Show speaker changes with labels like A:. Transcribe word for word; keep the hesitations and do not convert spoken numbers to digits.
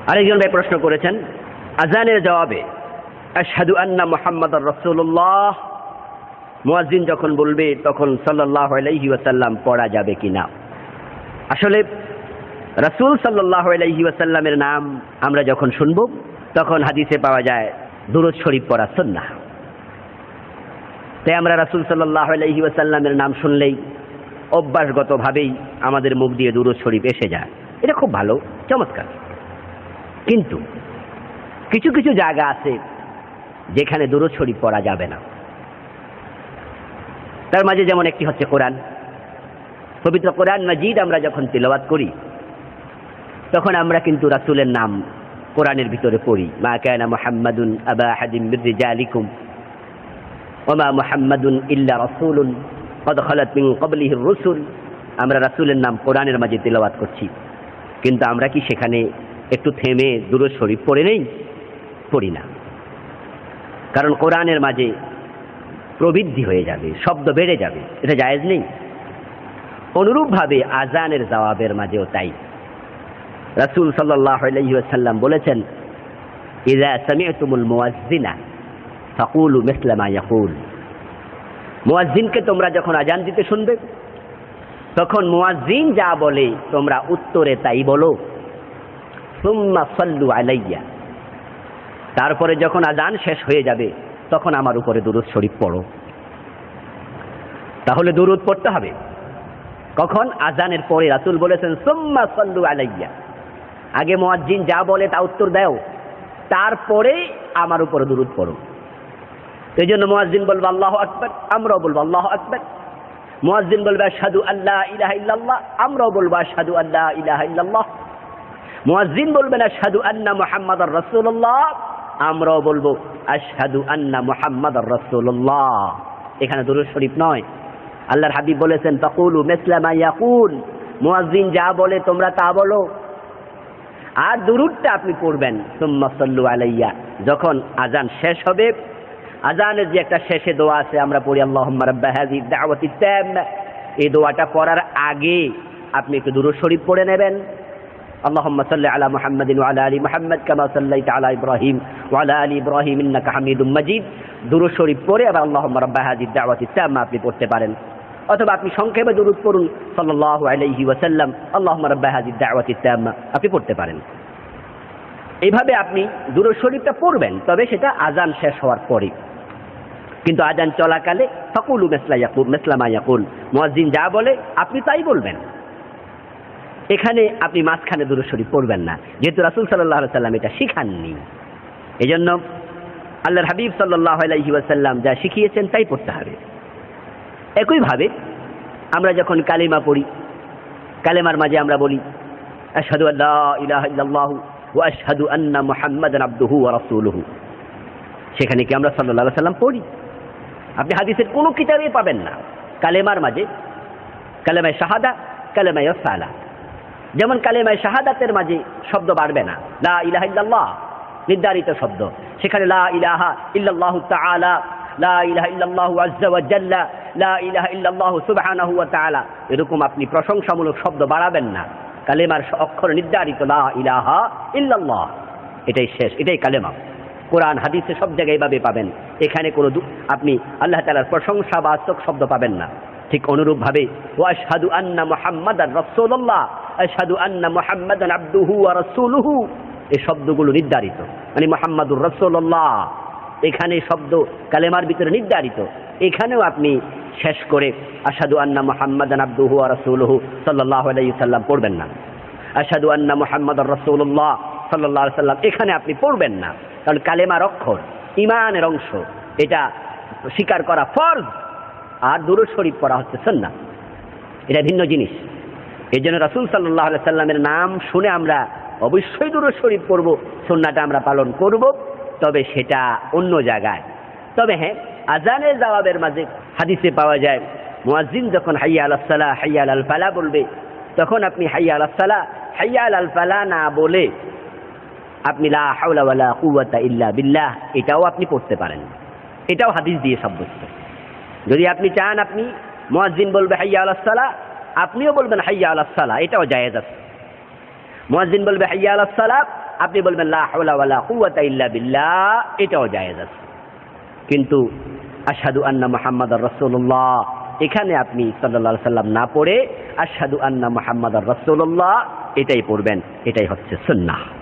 A: আরেকজন ভাই প্রশ্ন করেছেন, আজানের জবাবে আশহাদু আন্না মুহাম্মাদুর রাসূলুল্লাহ মুয়াজ্জিন যখন বলবে তখন সাল্লাল্লাহু আলাইহি ওয়াসাল্লাম পড়া যাবে কিনা? আসলে রাসূল সাল্লাল্লাহু আলাইহি ওয়াসাল্লামের নাম আমরা যখন শুনব তখন হাদিসে পাওয়া যায় দুরূদ শরীফ পড়া সুন্নাহ। তাই আমরা রাসূল সাল্লাল্লাহু আলাইহি ওয়াসাল্লামের নাম শুনলেই অভ্যাসগতভাবেই আমাদের মুখ দিয়ে দুরূদ শরীফ এসে যায়। এটা খুব ভালো, চমৎকার। কিন্তু কিছু কিছু জায়গা আছে যেখানে দুরূদ শরীফ পড়া যাবে না। তার মাঝে যেমন একটি হচ্ছে কোরআন। পবিত্র কোরআন মাজিদ আমরা যখন তিলাওয়াত করি তখন আমরা কিন্তু রাসূলের নাম কোরআনের ভিতরে পড়ি। মা কানা মুহাম্মাদুন আবা আহাদিন মির রিজালিকুম ওয়া মা মুহাম্মাদুন ইল্লা রাসূলুন ক্বাদ খালাত মিন ক্বাবলিহির রুসুল। আমরা রাসূলের নাম কোরআনের মাঝে তিলাওয়াত করছি, কিন্তু আমরা কি সেখানে একটু থেমে দুরূদ শরীফ পড়ে নেই? পড়ি না। কারণ কোরআনের মাঝে প্রবৃদ্ধি হয়ে যাবে, শব্দ বেড়ে যাবে, এটা জায়েজ নেই। অনুরূপভাবে আজানের জবাবের মাঝেও তাই। রাসূল সাল্লাল্লাহু আলাইহি ওয়াসাল্লাম বলেছেন, ইযা সামি'তুমুল মুয়াজ্জিনা ফাকুলু মিসলা মা ইয়াকুল। মুয়াজ্জিনকে তোমরা যখন আজান দিতে শুনবে তখন মুয়াজ্জিন যা বলে তোমরা উত্তরে তাই বলো। সুম্মা সাল্লু আলাইয়া, তারপরে যখন আজান শেষ হয়ে যাবে তখন আমার উপরে দুরূদ শরীফ পড়ো। তাহলে দুরূদ পড়তে হবে কখন? আজানের পরে। রাসূল বলেছেন সুম্মা সাল্লু আলাইয়া, আগে মুয়াজ্জিন যা বলে তা উত্তর দাও, তারপরে আমার উপরে দুরূদ পড়ো। এই জন্য মুয়াজ্জিন বলবে আল্লাহু আকবার, আমরাও বলবো আল্লাহু আকবার। মুয়াজ্জিন বলবে আশহাদু আল্লা ইলাহা ইল্লাল্লাহ, আমরাও বলবো আশহাদু আল্লা ইলাহা ইল্লাল্লাহ। মুয়াজ্জিন বলবেন আশহাদু আন্না মুহাম্মাদুর রাসূলুল্লাহ, আমরাও বলবো আশহাদু আন্না মুহাম্মাদুর রাসূলুল্লাহ। এখানে দুরূদ শরীফ নয়। আল্লাহর হাবিব বলেছেন ফাকুলু মিসলা মা ইয়াকুল, মুয়াজ্জিন যা বলে তোমরা তা বলো। আর দুরূদটা আপনি পড়বেন সুম্মা সাল্লু আলাইয়া, যখন আজান শেষ হবে। আজানের যে একটা শেষে দোয়া আছে আমরা পড়ি আল্লাহুম্মা রাব্বা হাযিহি দাওয়াতিত তাম্মা, এই দোয়াটা পড়ার আগে আপনি একটু দুরূদ শরীফ পড়ে নেবেন। আল্লাহুম্মা সাল্লি আলা মুহাম্মাদিন ওয়া আলা আলি মুহাম্মাদ কামা সাল্লাইতা আলা ইব্রাহিম ওয়া আলা আলি ইব্রাহিম ইন্নাকা হামিদুম মাজিদ। দুরূদ শরীফ পড়ে আবার আল্লাহুম্মা রাব্বা হাযিহি দাওয়াতিত তাম্মা আপনি পড়তে পারেন। অথবা আপনি সংক্ষেপে দুরূদ পড়ুন সাল্লাল্লাহু আলাইহি ওয়াসাল্লাম আল্লাহুম্মা রাব্বা হাযিহি দাওয়াতিত তাম্মা আপনি পড়তে পারেন। এইভাবে আপনি দুরূদ শরীফটা পড়বেন, তবে সেটা আজান শেষ হওয়ার পরে। কিন্তু আজান চলাকালে ফাকুলু মিসলা ইয়াকুল মিসলা মা ইয়াকুল, মুয়াজ্জিন যা বলে আপনি তাই বলবেন। এখানে আপনি মাঝখানে দুরূদ শরীফ পড়বেন না, যেহেতু রাসূল সাল্লাল্লাহু আলাইহি ওয়াসাল্লাম এটা শিখাননি। এজন্য আল্লাহর হাবিব সাল্লাল্লাহু আলাইহি ওয়াসাল্লাম যা শিখিয়েছেন তাই পড়তে হবে। একইভাবে আমরা যখন কালিমা পড়ি, কালেমার মাঝে আমরা বলি আশহাদু আল্লা ইলাহা ইল্লাল্লাহু ওয়া আশহাদু আন্না মুহাম্মাদান আবদুহু ওয়া রাসূলুহু। সেখানে কি আমরা সাল্লাল্লাহু আলাইহি ওয়াসাল্লাম পড়ি? আপনি হাদিসের কোনো কিতাবে পাবেন না কালেমার মাঝে কালেমায়ে শাহাদা, কালেমায়ে সালাহ। যেমন কালেমায়ে শাহাদাতের মাঝে শব্দ বাড়বে না, লা ইলাহা ইল্লাল্লাহ নির্ধারিত শব্দ, সেখানে লা ইলাহা ইল্লাল্লাহু তাআলা, লা ইলাহা ইল্লাল্লাহু আযজা ওয়া জাল্লা, লা ইলাহা ইল্লাল্লাহু সুবহানাহু ওয়া তাআলা, এরকম আপনি প্রশংসামূলক শব্দ বাড়াবেন না। কালেমার অক্ষর নির্ধারিত লা ইলাহা ইল্লাল্লাহ, এটাই শেষ, এটাই কালেমা। কোরআন হাদিসে সব জায়গায় এইভাবে পাবেন। এখানে কোনো আপনি আল্লাহ তাআলার প্রশংসাবাচক শব্দ পাবেন না। ঠিক অনুরূপভাবে ওয়া আশহাদু আন্না মুহাম্মাদান রাসূলুল্লাহ, আশহাদু আন্না মুহাম্মাদান আবদুহু ওয়া রাসূলুহু, এই শব্দগুলো নির্ধারিত, মানে মুহাম্মাদুর রাসূলুল্লাহ এখানে শব্দ কালেমার ভিতরে নির্ধারিত। এখানেও আপনি শেষ করে আশহাদু আন্না মুহাম্মাদান আবদুহু ওয়া রাসূলুহু সাল্লাল্লাহু আলাইহি ওয়াসাল্লাম পড়বেন না। আশহাদু আন্না মুহাম্মাদার রাসূলুল্লাহ সাল্লাল্লাহু আলাইহি ওয়াসাল্লাম এখানে আপনি পড়বেন না, কারণ কালেমার অক্ষর ঈমানের অংশ, এটা স্বীকার করা ফরজ। আর দুরূদ শরীফ পড়া হচ্ছে সুন্নাহ, এটা ভিন্ন জিনিস। এই জন্য রাসূল সাল্লাল্লাহু আলাইহি ওয়াসাল্লামের নাম শুনে আমরা অবশ্যই দুরূদ শরীফ পড়ব, সুন্নাহটা আমরা পালন করব, তবে সেটা অন্য জায়গায়। তবে হ্যাঁ, আজানের জবাবের মাঝে হাদিসে পাওয়া যায় মুয়াজ্জিন যখন হাইয়া আলাস সালাহ হাইয়া আলাল ফালাহ বলবে তখন আপনি হাইয়া আলাস সালাহ হাইয়া আলাল ফালাহ না বলে আপনি লা হাওলা ওয়ালা কুওয়াতা ইল্লা বিল্লাহ এটাও আপনি পড়তে পারেন। এটাও হাদিস দিয়ে সাব্যস্ত। যদি আপনি চান আপনি মুয়াজ্জিন বলবে হাইয়া আলাস সালাহ, আপনিও বলবেন হাইয়া আলাস সালাহ, এটাও জায়েজ আছে। মুয়াজ্জিন বলবে হাইয়া আলাস সালাহ, আপনি বলবেন লা হাওলা ওয়ালা কুওয়াতা ইল্লা বিল্লাহ, এটাও জায়েজ আছে। কিন্তু আশহাদু আন্না মুহাম্মাদার রাসূলুল্লাহ, এখানে আপনি সাল্লাল্লাহু আলাইহি সাল্লাম না পড়ে আশহাদু আন্না মুহাম্মাদার রাসূলুল্লাহ এটাই পড়বেন, এটাই হচ্ছে সুন্নাহ।